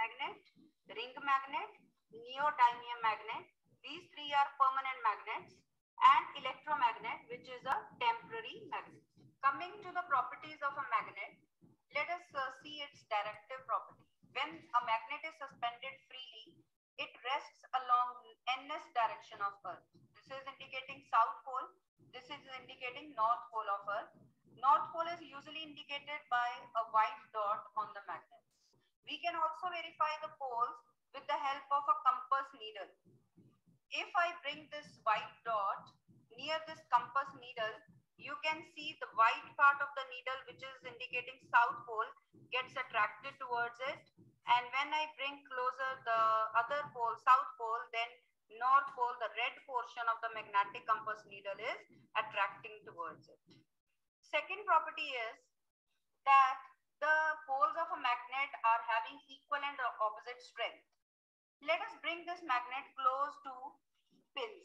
magnet, ring magnet, neodymium magnet. These three are permanent magnets, and electromagnet, which is a temporary magnet. Coming to the properties of a magnet, let us see its directive property. When a magnet is suspended freely, it rests along ns direction of Earth. This is indicating south pole. This is indicating north pole of Earth. North pole is usually indicated by a white dot on the magnet. We can also verify the poles with the help of a compass needle. If I bring this white dot near this compass needle, you can see the white part of the needle, which is indicating south pole, gets attracted towards it. And when I bring closer the other pole, south pole, then north pole, the red portion of the magnetic compass needle is attracting towards it. Second property is that the poles of a magnet are having equal and opposite strength. Let us bring this magnet close to pins.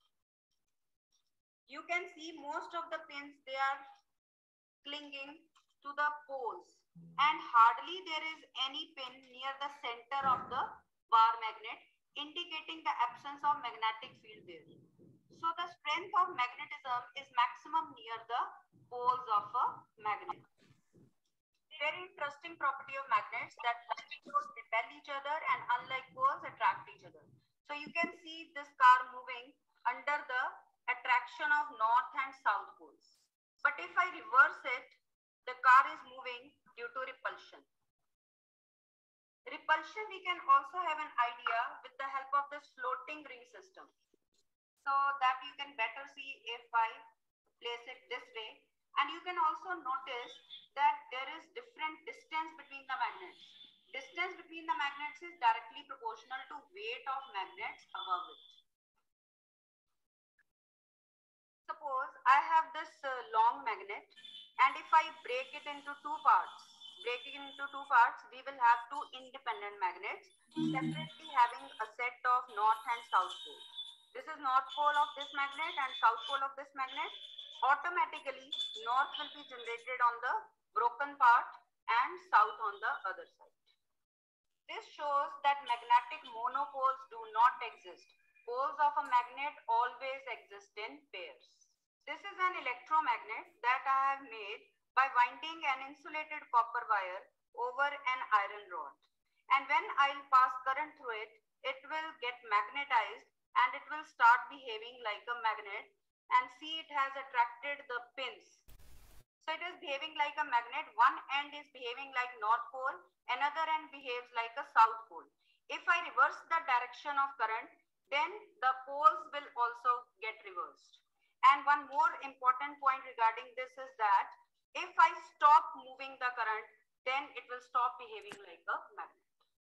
You can see most of the pins, they are clinging to the poles, and hardly there is any pin near the center of the bar magnet, indicating the absence of magnetic field there. So the strength of magnetism is maximum near the poles of a magnet. Very interesting property of magnets that like poles repel each other and unlike poles attract each other. So you can see this car moving under the attraction of north and south poles. But if I reverse it, the car is moving due to repulsion. Repulsion we can also have an idea with the help of this floating ring system. So that you can better see if I place it this way. And you can also notice that there is different distance between the magnets. Distance between the magnets is directly proportional to weight of magnets above it. Suppose I have this long magnet, and if I break it into two parts, we will have two independent magnets separately having a set of north and south poles. This is north pole of this magnet and south pole of this magnet. Automatically, north will be generated on the broken part and south on the other side. This shows that magnetic monopoles do not exist. Poles of a magnet always exist in pairs. This is an electromagnet that I have made by winding an insulated copper wire over an iron rod. And when I'll pass current through it, it will get magnetized and it will start behaving like a magnet. And see, it has attracted the pins. So it is behaving like a magnet. One end is behaving like north pole, another end behaves like a south pole. If I reverse the direction of current, then the poles will also get reversed. And one more important point regarding this is that if I stop moving the current, then it will stop behaving like a magnet.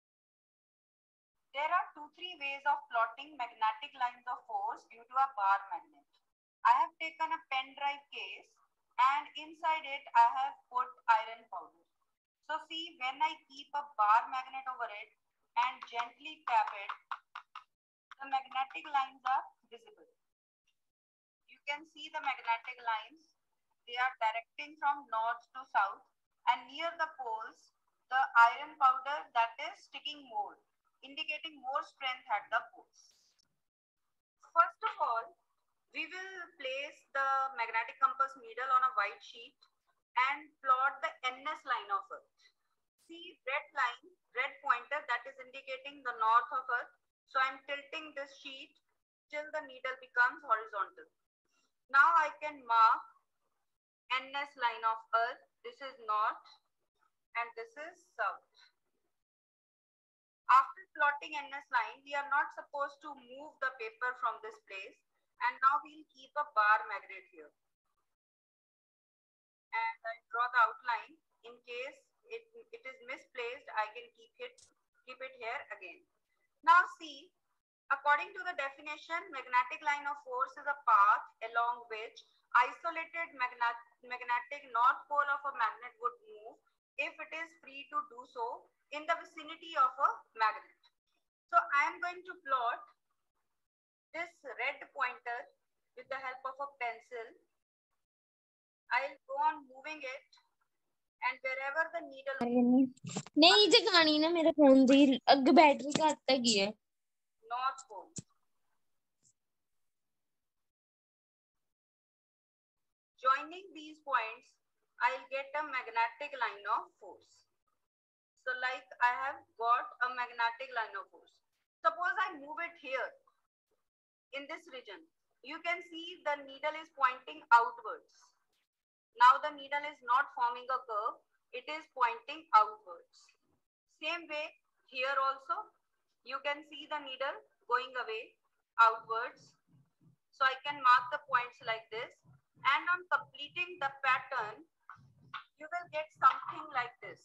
There are 2-3 ways of plotting magnetic lines of force due to a bar magnet. I have taken a pen drive case and inside it I have put iron powder. So see, when I keep a bar magnet over it and gently tap it, the magnetic lines are visible. You can see the magnetic lines. They are directing from north to south, and near the poles, the iron powder that is sticking more, indicating more strength at the poles. First of all, we will place the magnetic compass needle on a white sheet and plot the NS line of Earth. See, red line, red pointer, that is indicating the north of Earth. So I'm tilting this sheet till the needle becomes horizontal. Now I can mark NS line of Earth. This is north and this is south. After plotting NS line, we are not supposed to move the paper from this place. And now we'll keep a bar magnet here. And I draw the outline. In case it is misplaced, I can keep it here again. Now see, according to the definition, magnetic line of force is a path along which isolated magnetic north pole of a magnet would move if it is free to do so in the vicinity of a magnet. So I am going to plot this red pointer with the help of a pencil. I'll go on moving it and wherever the needle नहीं जगानी ना मेरे phone दी अग battery घट हैगी है north pole. Joining these points, I'll get a magnetic line of force. So like I have got a magnetic line of force. Suppose I move it here in this region. You can see the needle is pointing outwards. Now the needle is not forming a curve, it is pointing outwards. Same way here also, you can see the needle going away outwards. So I can mark the points like this, and on completing the pattern, you will get something like this.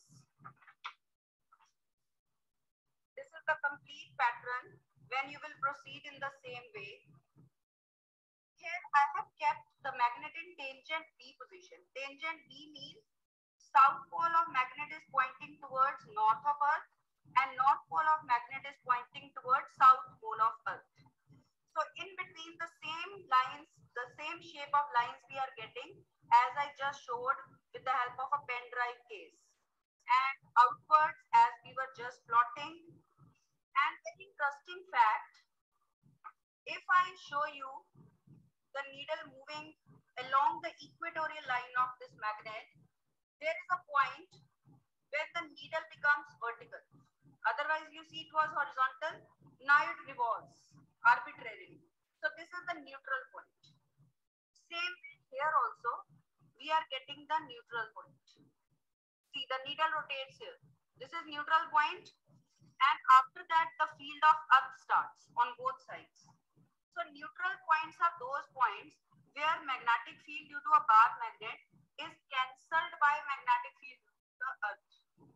This is the complete pattern when you will proceed in the same way. Here I have kept the magnet in tangent B position. Tangent B means south pole of magnet is pointing towards north of Earth and north pole of magnet is pointing towards south pole of Earth. So in between the same lines, the same shape of lines we are getting as I just showed with the help of a pen drive case. And outwards as we were just plotting. And an interesting fact, if I show you the needle moving along the equatorial line of this magnet, there is a point where the needle becomes vertical. Otherwise, you see it was horizontal. Now it revolves arbitrarily. So this is the neutral point. Same way here also, we are getting the neutral point. See, the needle rotates here. This is neutral point. And after that, the field of earth starts on both sides. So neutral points are those points where magnetic field due to a bar magnet is cancelled by magnetic field due to the earth.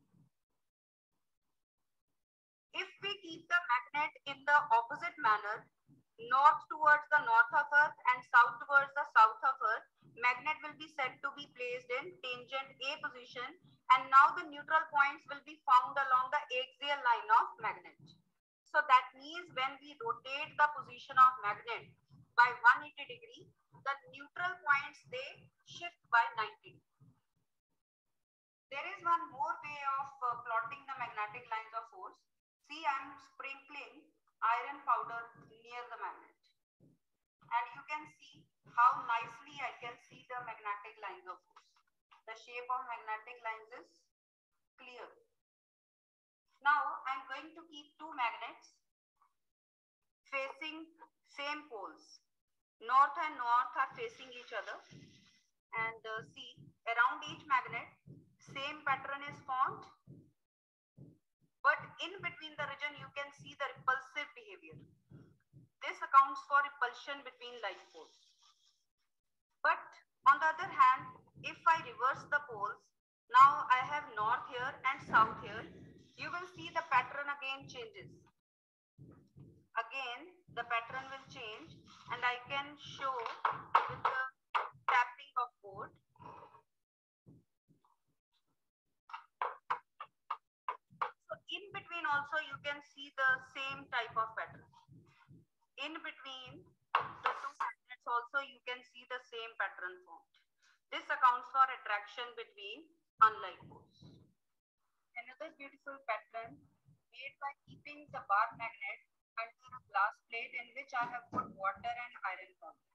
If we keep the magnet in the opposite manner, north towards the north of Earth and south towards the south of Earth, magnet will be said to be placed in tangent A position, and now the neutral points will be found along the axial line of magnet. So that means when we rotate the position of magnet by 180 degree, the neutral points they shift by 90 degree. There is one more way of plotting the magnetic lines of force. See, I am sprinkling iron powder near the magnet. And you can see how nicely I can see the magnetic lines of force. The shape of magnetic lines is clear. Now, I am going to keep two magnets facing same poles. North and north are facing each other. And see, around each magnet, same pattern is formed. But in between the region, you can see the repulsive behavior. This accounts for repulsion between like poles. But on the other hand, if I reverse the poles, now I have north here and south here, you will see the pattern again changes. Again, the pattern will change, and I can show with the tapping of board. In between also you can see the same type of pattern. In between the two magnets also you can see the same pattern formed. This accounts for attraction between unlike poles. Another beautiful pattern made by keeping the bar magnet under a glass plate in which I have put water and iron powder.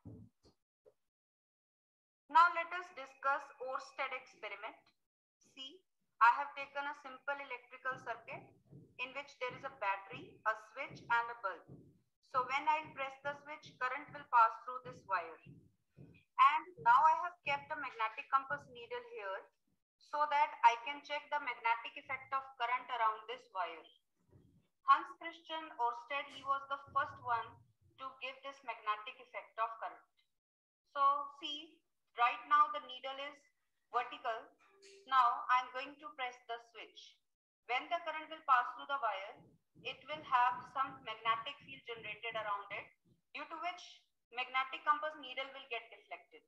Now let us discuss Oersted experiment. See, I have taken a simple electrical circuit in which there is a battery, a switch and a bulb. So when I press the switch, current will pass through this wire. And now I have kept a magnetic compass needle here so that I can check the magnetic effect of current around this wire. Hans Christian Oersted, he was the first one to give this magnetic effect of current. So see, right now the needle is vertical. Now I am going to press the switch. When the current will pass through the wire, it will have some magnetic field generated around it, due to which magnetic compass needle will get deflected.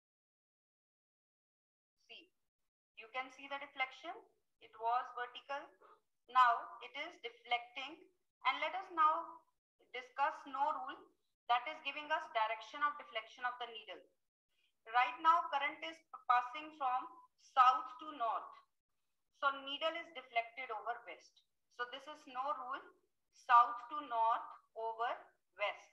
See, you can see the deflection. It was vertical. Now it is deflecting, and let us now discuss Snow rule, that is giving us direction of deflection of the needle. Right now current is passing from south to north. So needle is deflected over west. So this is no rule, south to north over west.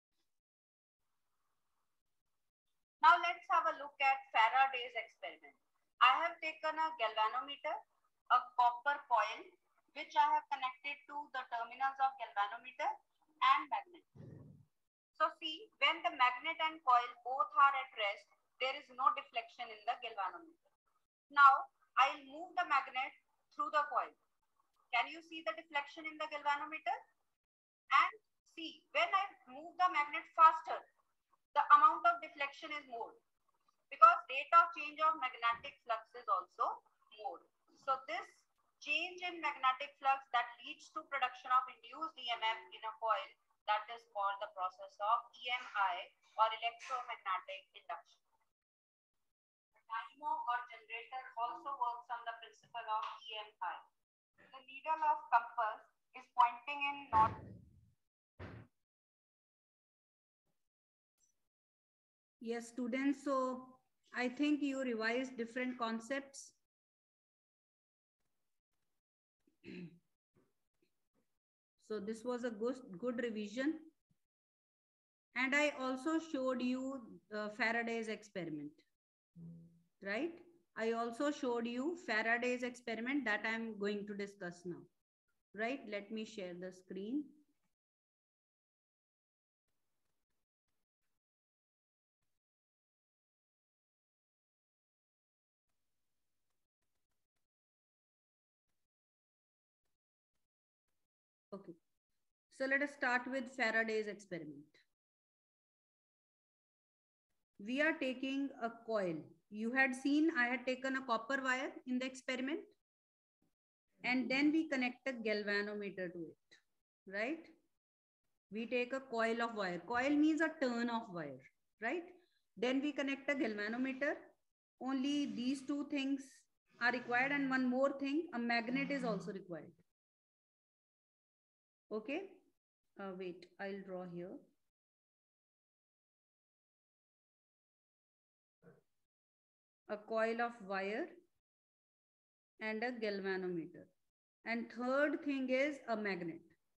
Now let's have a look at Faraday's experiment. I have taken a galvanometer, a copper coil, which I have connected to the terminals of galvanometer and magnet. So see, when the magnet and coil both are at rest, there is no deflection in the galvanometer. Now I'll move the magnet through the coil. Can you see the deflection in the galvanometer? And see, when I move the magnet faster, the amount of deflection is more, because rate of change of magnetic flux is also more. So this change in magnetic flux that leads to production of induced EMF in a coil, that is called the process of EMI, or electromagnetic induction. The dynamo or generator also works on the principle of EMI. The needle of compass is pointing in north. Yes, students, so I think you revised different concepts. So this was a good revision. And I also showed you Faraday's experiment, right? I also showed you Faraday's experiment that I'm going to discuss now, right? Let me share the screen. Okay, so let us start with Faraday's experiment. We are taking a coil. You had seen I had taken a copper wire in the experiment, and then we connect a galvanometer to it, right? We take a coil of wire. Coil means a turn of wire, right? Then we connect a galvanometer. Only these two things are required, and one more thing, a magnet is also required. Okay, wait, I'll draw here. A coil of wire and a galvanometer. And third thing is a magnet.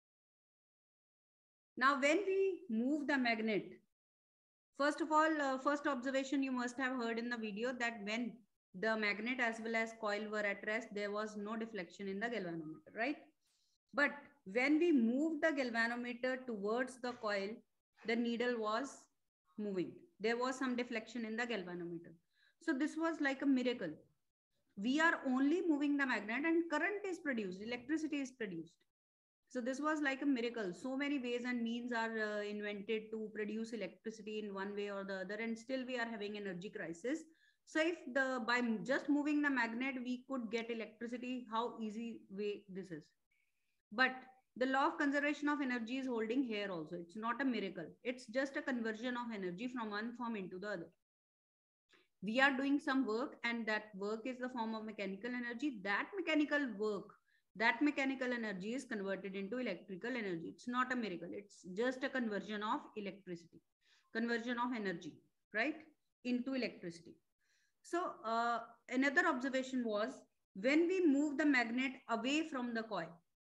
Now, when we move the magnet, first of all, first observation you must have heard in the video that when the magnet as well as coil were at rest, there was no deflection in the galvanometer, right? But when we moved the galvanometer towards the coil, the needle was moving. There was some deflection in the galvanometer. So this was like a miracle. We are only moving the magnet and current is produced, electricity is produced. So this was like a miracle. So many ways and means are invented to produce electricity in one way or the other, and still we are having energy crisis. So if by just moving the magnet, we could get electricity, how easy way this is. But the law of conservation of energy is holding here also. It's not a miracle. It's just a conversion of energy from one form into the other. We are doing some work, and that work is the form of mechanical energy. That mechanical work, that mechanical energy is converted into electrical energy. It's not a miracle. It's just a conversion of electricity, conversion of energy, right, into electricity. So another observation was when we move the magnet away from the coil,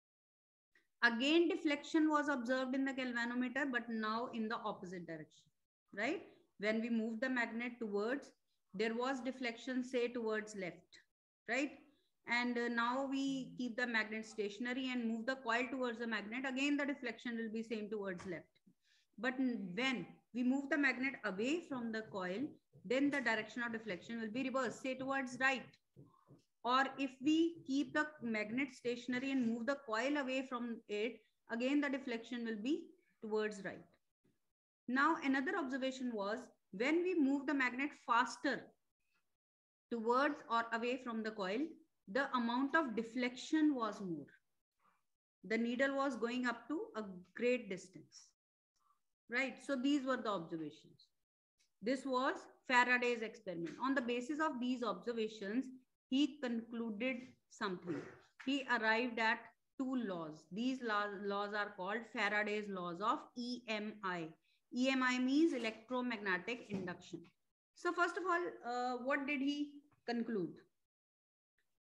again deflection was observed in the galvanometer, but now in the opposite direction, right? When we move the magnet towards, there was deflection, say towards left, right? And now we keep the magnet stationary and move the coil towards the magnet, again the deflection will be same towards left. But when we move the magnet away from the coil, then the direction of deflection will be reversed, say towards right. Or if we keep the magnet stationary and move the coil away from it, again the deflection will be towards right. Now another observation was when we move the magnet faster towards or away from the coil, the amount of deflection was more. The needle was going up to a great distance, right? So these were the observations. This was Faraday's experiment. On the basis of these observations, he concluded something. He arrived at two laws. These laws are called Faraday's laws of EMI. EMI means electromagnetic induction. So first of all, what did he conclude?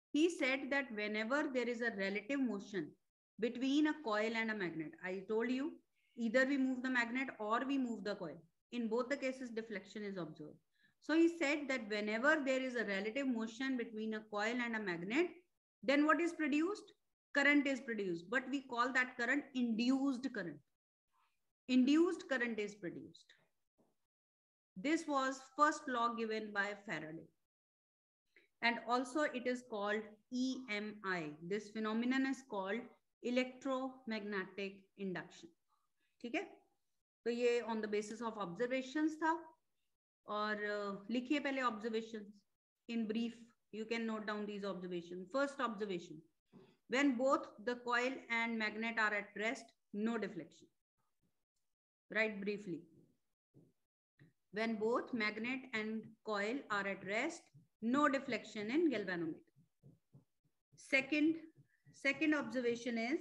He said that whenever there is a relative motion between a coil and a magnet, I told you, either we move the magnet or we move the coil. In both the cases, deflection is observed. So he said that whenever there is a relative motion between a coil and a magnet, then what is produced? Current is produced, but we call that current induced current. Induced current is produced. This was first law given by Faraday. And also it is called EMI. This phenomenon is called electromagnetic induction. ठीक है, तो ये on the basis of observations था. और लिखिए पहले observations in brief. You can note down these observations. First observation: when both the coil and magnet are at rest, no deflection. Write briefly. When both magnet and coil are at rest, no deflection in galvanometer. Second observation is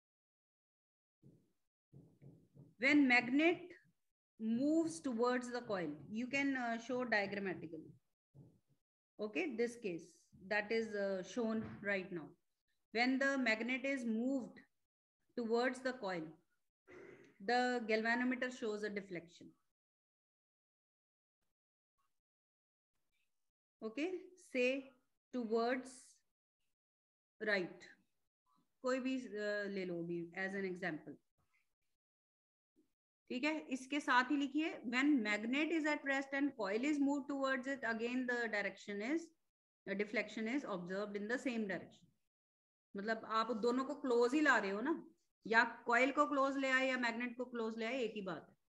when magnet moves towards the coil. You can show diagrammatically. Okay, this case that is shown right now. When the magnet is moved towards the coil, the galvanometer shows a deflection. Okay, say towards right. कोई भी ले लो भी as an example. ठीक है, इसके साथ ही लिखिए when magnet is at rest and coil is moved towards it, again the direction is deflection is observed in the same direction. मतलब आप दोनों को क्लोज ही ला रहे हो ना, या कॉइल को क्लोज ले आए या मैग्नेट को क्लोज ले आए, एक ही बात है.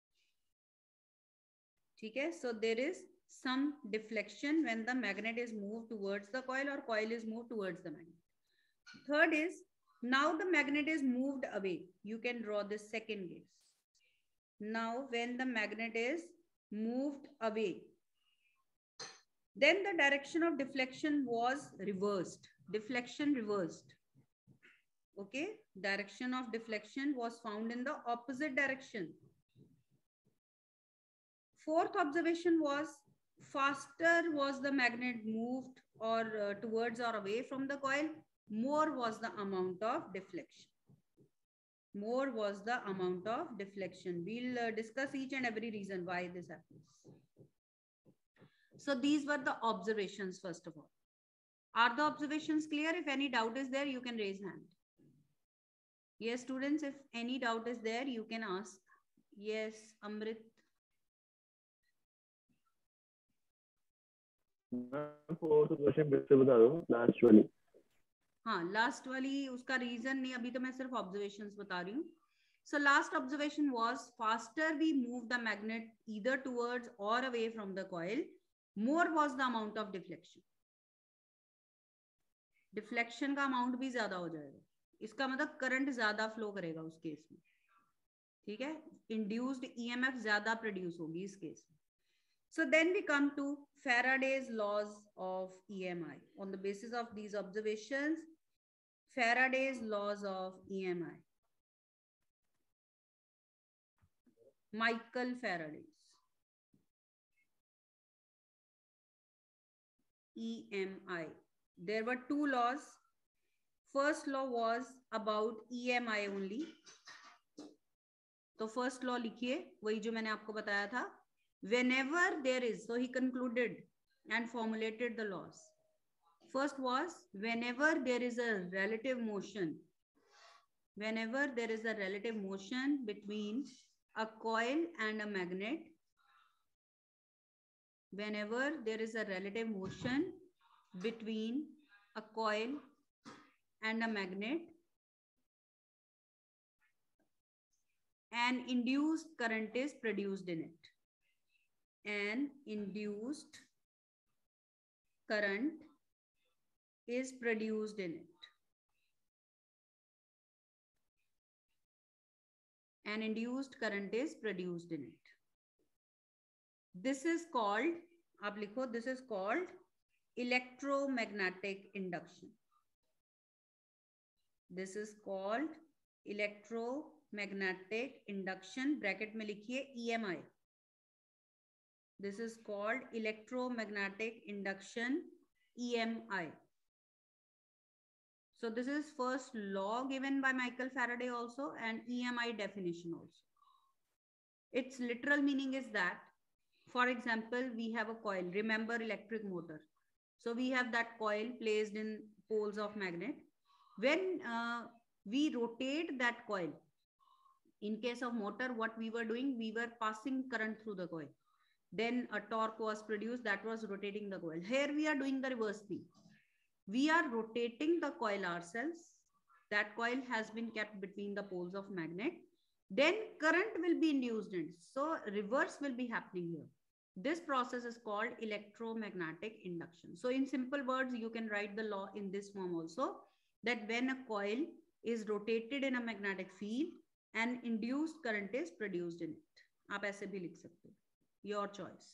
ठीक है, so there is some deflection when the magnet is moved towards the coil or coil is moved towards the magnet. Third is, now the magnet is moved away. You can draw this second case. Now when the magnet is moved away, then the direction of deflection was reversed. Deflection reversed. Okay, direction of deflection was found in the opposite direction. Fourth observation was, faster was the magnet moved or towards or away from the coil, more was the amount of deflection. More was the amount of deflection. We'll discuss each and every reason why this happens. So these were the observations first of all. Are the observations clear? If any doubt is there, you can raise hand. Yes, students, if any doubt is there, you can ask. Yes, Amrit. Last वाली. हाँ, last वाली उसका reason नहीं, अभी तो मैं सिर्फ observations बता रही हूँ. So last observation was, faster we move the magnet either towards or away from the coil, more was the amount of deflection. Deflection का amount भी ज्यादा हो जाएगा. इसका मतलब करंट ज्यादा फ्लो करेगा उस केस में. ठीक है, इंड्यूस्ड EMF ज्यादा प्रोड्यूस होगी इस केस में. So then we come to Faraday's laws of EMI. On the basis of these observations, Faraday's laws of EMI. Michael Faraday's EMI. There were two laws. First law was about EMI only. तो first law लिखिए, वही जो मैंने आपको बताया था. Whenever there is, so he concluded and formulated the laws. First was, whenever there is a relative motion, whenever there is a relative motion between a coil and a magnet, whenever there is a relative motion between a coil and a magnet, an induced current is produced in it. An induced current is produced in it. An induced current is produced in it. This is called, आप लिखो, this is called electromagnetic induction. This is called electromagnetic induction. Bracket में लिखिए EMI. This is called electromagnetic induction, EMI. So this is first law given by Michael Faraday also, and EMI definition also. Its literal meaning is that, for example, we have a coil. Remember electric motor. So we have that coil placed in poles of magnet. When we rotate that coil, in case of motor, what we were doing, we were passing current through the coil. Then a torque was produced that was rotating the coil. Here we are doing the reverse thing. We are rotating the coil ourselves. That coil has been kept between the poles of magnet. Then current will be induced in it. So reverse will be happening here. This process is called electromagnetic induction. So in simple words, you can write the law in this form also, that when a coil is rotated in a magnetic field, an induced current is produced in it. आप ऐसे भी लिख सकते हो. Your choice.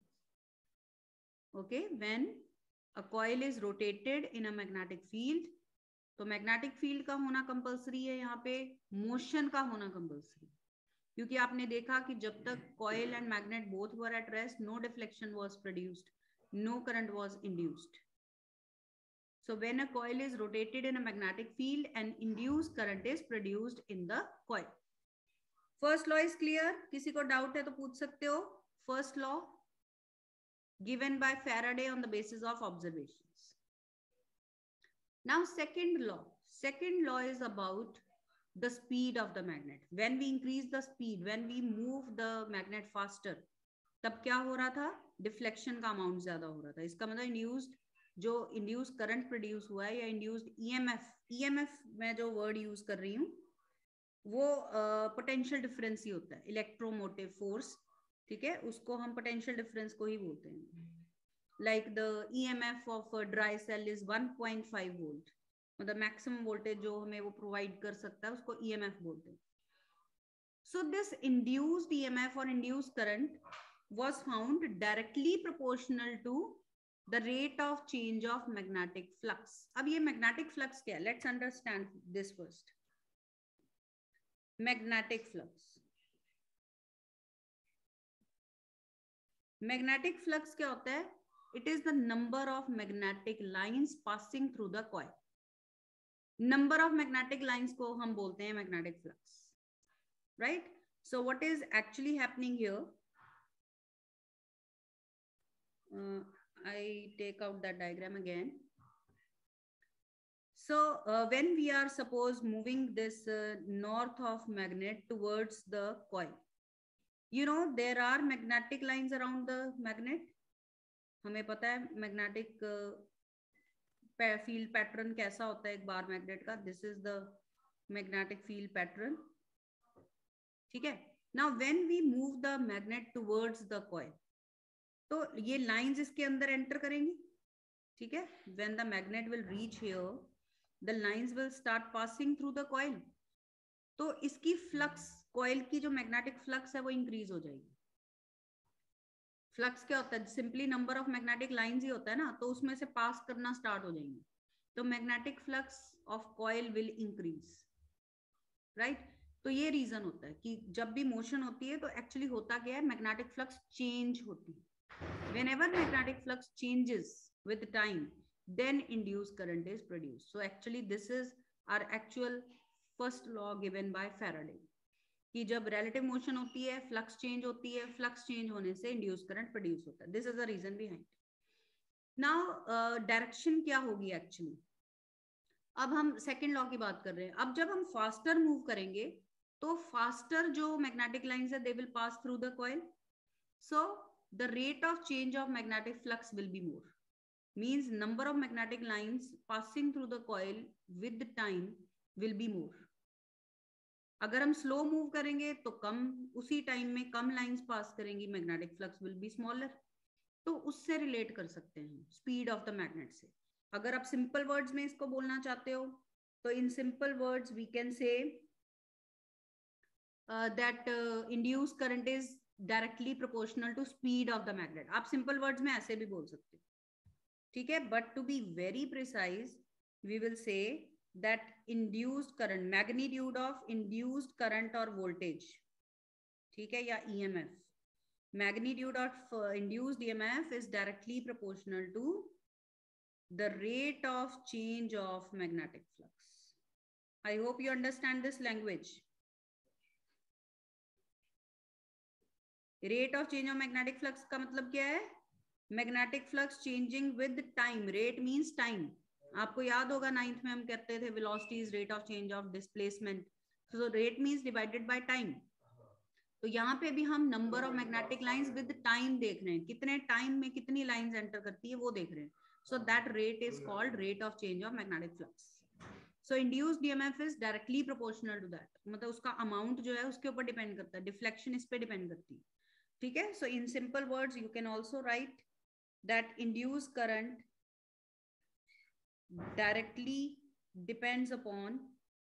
Okay, when a coil is rotated in a magnetic field, तो magnetic field का होना compulsory है, यहाँ पे मोशन का होना कंपलसरी, क्योंकि आपने देखा कि जब तक coil and magnet both were at rest, no deflection was produced, no current was induced. So when a coil is rotated in a magnetic field, an induced current is produced in the coil. First law is clear. किसी को doubt है तो पूछ सकते हो. First law given by Faraday on the basis of observations. Now second law. Second law is about the speed of the magnet. When we increase the speed, when we move the magnet faster, तब क्या हो रहा था? Deflection का amount ज्यादा हो रहा था. इसका मतलब इंड्यूस्ड जो इंड्यूस करंट प्रोड्यूस हुआ है या इंड्यूस्ड ईएमएफ मैं जो वर्ड यूज कर रही हूँ वो पोटेंशियल डिफरेंस ही होता है, इलेक्ट्रोमोटिव फोर्स. ठीक है, उसको हम पोटेंशियल डिफरेंस को ही बोलते हैं. Like the EMF of dry cell is 1.5 volt, मतलब मैक्सिमम वोल्टेज जो हमें वो प्रोवाइड कर सकता है उसको ईएमएफ बोलते हैं. सो दिस इंड्यूस्ड ईएमएफ और induced current was found directly proportional to the rate of change of magnetic flux. अब ये magnetic flux क्या है? Let's understand this first. Magnetic flux. Magnetic flux क्या होता है? It is the number of magnetic lines passing through the coil. Number of magnetic lines को हम बोलते हैं magnetic flux. Right? So what is actually happening here? I take out that diagram again. So when we are suppose moving this north of magnet towards the coil, you know there are magnetic lines around the magnet. हमें पता है magnetic field pattern कैसा होता है एक बार magnet का. This is the magnetic field pattern. ठीक है. Now when we move the magnet towards the coil, तो ये लाइंस इसके अंदर एंटर करेंगी. ठीक है. When the magnet will reach here, the lines will start passing through the coil. तो इसकी फ्लक्स, कॉइल की जो मैग्नेटिक फ्लक्स है वो इंक्रीज हो जाएगी. फ्लक्स क्या होता है? Simply number of magnetic lines ही होता है ना, तो उसमें से पास करना स्टार्ट हो जाएंगे. तो magnetic flux of coil will increase. Right. तो ये रीजन होता है कि जब भी मोशन होती है तो एक्चुअली होता क्या है, मैग्नेटिक फ्लक्स चेंज होती है. Whenever magnetic flux changes with time, then induced current is produced. So actually this is our actual first law given by Faraday, कि जब relative motion होती है, flux change होती है, flux change होने से induced current produce होता है. This is the reason behind. Now direction क्या होगी actually? अब हम second law की बात कर रहे हैं. अब जब हम faster move करेंगे तो faster जो magnetic lines है, they will pass through the coil. So the rate of change of magnetic flux will be more. Means number of magnetic lines passing through the coil with the time will be more. अगर हम slow move करेंगे तो कम, उसी time में कम lines pass करेंगी, magnetic flux will be smaller. तो उससे relate कर सकते हैं speed of the magnet से. अगर आप simple words में इसको बोलना चाहते हो तो in simple words we can say that induced current is directly proportional to speed of the magnet. आप सिंपल वर्ड्स में ऐसे भी बोल सकते हो. ठीक है. But to be very precise we will say that induced current, magnitude of induced current और वोल्टेज, ठीक है, या EMF, magnitude of induced EMF is directly proportional to the rate of change of magnetic flux. I hope you understand this language. Rate of change of magnetic flux का मतलब क्या है? Magnetic flux changing with time. Rate means time. आपको याद होगा 9th में हम कहते थे velocity is rate of change of displacement. So rate means divided by time. तो यहाँ पे भी हम number of magnetic lines with time देख रहे हैं, कितने time में कितनी lines enter करती है वो देख रहे हैं. So that rate is called rate of change of magnetic flux. So induced EMF is directly proportional to that. मतलब उसका amount जो है उसके ऊपर depend करता है, deflection इस पे depend करती है. ठीक है? So in simple words you can also write that induced current directly depends upon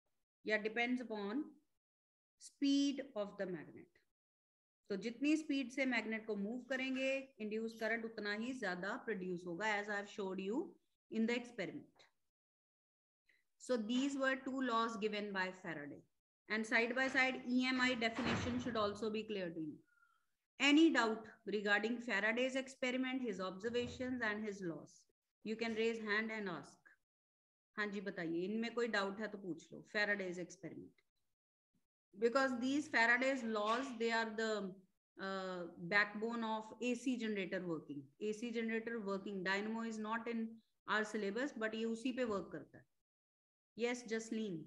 speed of the magnet. तो जितनी स्पीड से मैग्नेट को मूव करेंगे इंड्यूस करंट उतना ही ज्यादा प्रोड्यूस होगा, as I have showed you in the experiment. So these were two laws given by Faraday and side by side EMI definition should also be clear to you. Any doubt regarding Faraday's experiment, his observations and his laws? You can raise hand and ask. हाँ जी बताइए, इनमें कोई doubt है तो पूछ लो. Faraday's experiment. Because these Faraday's laws, they are the backbone of AC generator working. AC generator working. Dynamo is not in our syllabus, but ये उसी पे work करता है. Yes, Jasleen.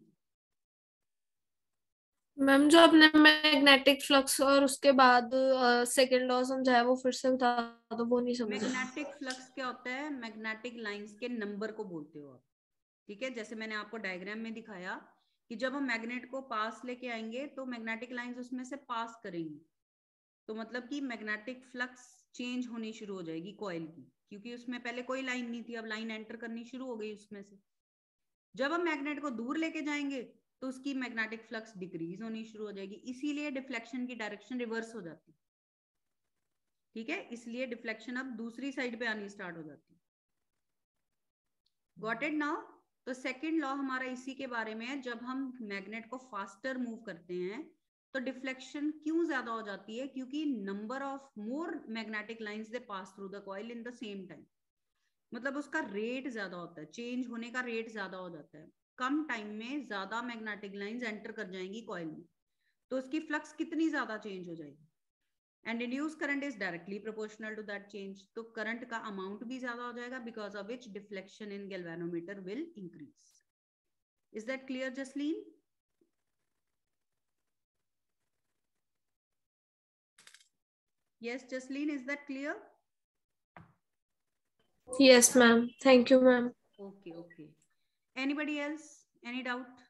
मैम जो आपने मैग्नेटिक फ्लक्स और उसके बाद सेकंड लॉ समझाया वो फिर से बता दो, वो नहीं समझा. मैग्नेटिक फ्लक्स क्या होता है? मैग्नेटिक लाइंस के नंबर को बोलते हो आप. ठीक है, जैसे मैंने आपको डायग्राम में दिखाया कि जब हम मैग्नेट को पास लेके आएंगे तो मैग्नेटिक लाइंस उसमें से पास करेंगी, तो मतलब कि मैग्नेटिक फ्लक्स चेंज होनी शुरू हो जाएगी कॉइल की, क्योंकि उसमें पहले कोई लाइन नहीं थी, अब लाइन एंटर करनी शुरू हो गई उसमें से. जब हम मैग्नेट को दूर लेके जाएंगे तो उसकी मैग्नेटिक फ्लक्स डिक्रीज होनी शुरू हो जाएगी, इसीलिए डिफ्लेक्शन की डायरेक्शन रिवर्स हो जाती है. ठीक है, इसलिए डिफ्लेक्शन अब दूसरी साइड पे आनी स्टार्ट हो जाती है. Got it now? तो सेकंड लॉ हमारा इसी के बारे में है. जब हम मैग्नेट को फास्टर मूव करते हैं तो डिफ्लेक्शन क्यों ज्यादा हो जाती है? क्योंकि number of more magnetic lines they pass through the coil in the same time. मतलब उसका रेट ज्यादा होता है, चेंज होने का रेट ज्यादा हो जाता है. कम टाइम में ज्यादा मैग्नेटिक लाइंस एंटर कर जाएंगी कॉइल में, तो उसकी फ्लक्स कितनी ज्यादा चेंज हो जाएगी. And induce current is directly proportional to that change. तो करंट का अमाउंट भी ज्यादा हो जाएगा, because of which deflection in galvanometer will increase. Is that clear Jasleen? Yes, Jasleen, is that clear? Yes, ma'am. Thank you, ma'am. Okay, okay. Anybody else? Any doubt?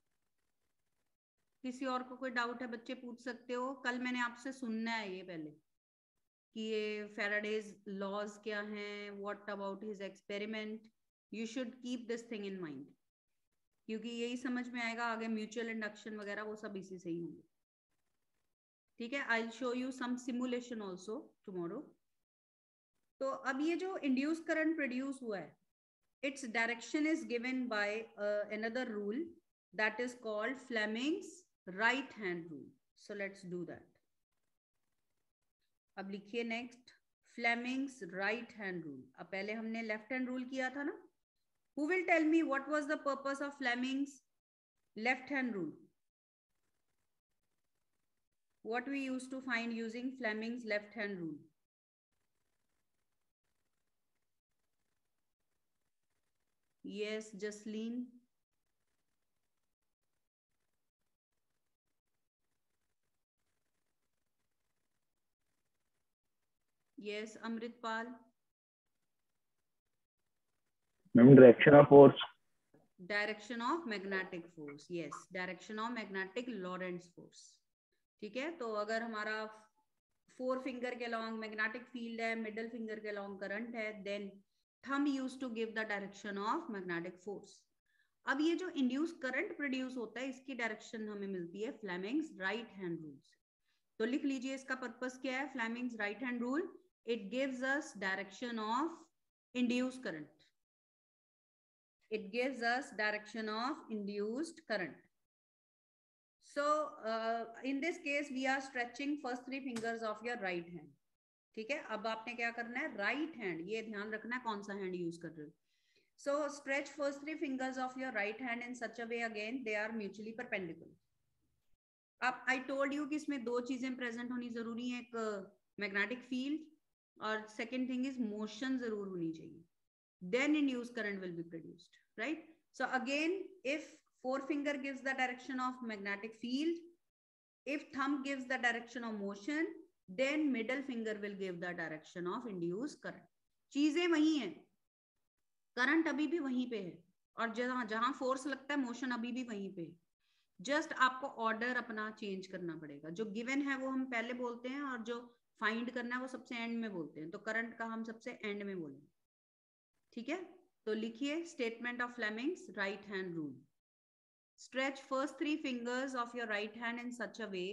किसी और को कोई डाउट है बच्चे पूछ सकते हो. कल मैंने आपसे सुनना है ये पहले कि ये Faraday's laws क्या हैं, what about his experiment. You should keep this thing in mind, क्योंकि यही समझ में आएगा आगे म्यूचुअल इंडक्शन वगैरह वो सब इसी से ही होंगे. ठीक है, I will show you some simulation also tomorrow. तो अब ये जो इंड्यूस करंट प्रोड्यूस हुआ है, its direction is given by another rule that is called Fleming's right hand rule. So let's do that. अब लिखिए next Fleming's right hand rule. अब पहले हमने लेफ्ट हैंड रूल किया था ना. Who will tell me what was the purpose of Fleming's left hand rule? What we used to find using Fleming's left hand rule? Yes, Jasleen. Yes, Amritpal. Ma'am, direction of force. Direction of magnetic force. Yes, direction of magnetic Lorentz force. ठीक है, तो अगर हमारा 4 finger के long magnetic field है, middle finger के long current है, then thumb used to give the direction of magnetic force. अब ये जो इंड्यूस करंट प्रोड्यूस होता है इसकी डायरेक्शन हमें मिलती है फ्लेमिंग्स राइट हैंड रूल से. तो लिख लीजिए इसका पर्पस क्या है. Fleming's right hand rule, it gives us direction of induce current. It gives us direction of induced current. So in this case we are stretching first 3 fingers of your right hand. ठीक है, अब आपने क्या करना है, right hand, ये ध्यान रखना है कौन सा हैंड यूज कर रहे हो. So stretch first 3 fingers of your right hand in such a way, again they are mutually perpendicular. अब I told you कि इसमें दो चीजें present होनी जरूरी है, एक magnetic field और second thing is motion जरूर होनी चाहिए, then induced current will be produced, right? So again, if forefinger gives the direction of magnetic field, if thumb gives the direction of motion, then middle finger will give the direction of induced current. चीजें वही हैं, current अभी भी वहीं पे है और जहां जहां फोर्स लगता है मोशन अभी भी वहीं पे है, जस्ट आपको ऑर्डर अपना चेंज करना पड़ेगा. जो गिवन है वो हम पहले बोलते हैं और जो फाइंड करना है वो सबसे एंड में बोलते हैं, तो करंट का हम सबसे एंड में बोलेंगे. ठीक है, तो लिखिए statement of Fleming's right hand rule. Stretch first 3 fingers of your right hand in such a way,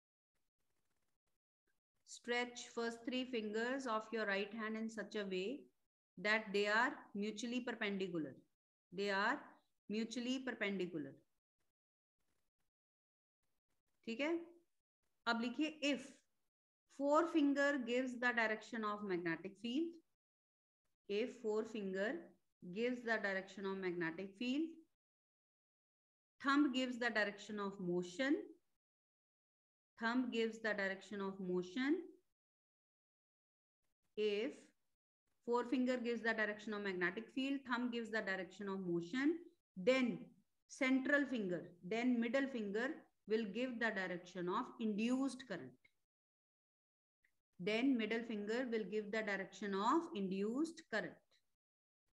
stretch first 3 fingers of your right hand in such a way that they are mutually perpendicular. They are mutually perpendicular. ठीक है, अब लिखिए if forefinger gives the direction of magnetic field, if forefinger gives the direction of magnetic field, thumb gives the direction of motion, thumb gives the direction of motion. If forefinger gives the direction of magnetic field, thumb gives the direction of motion, then central finger, then middle finger will give the direction of induced current. Then middle finger will give the direction of induced current.